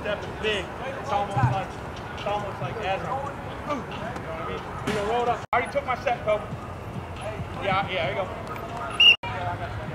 step is big. It's almost like Ezra. You know what I mean? You gonna roll it up. I already took my set, Kobe. Yeah, there you go. Yeah, I got that.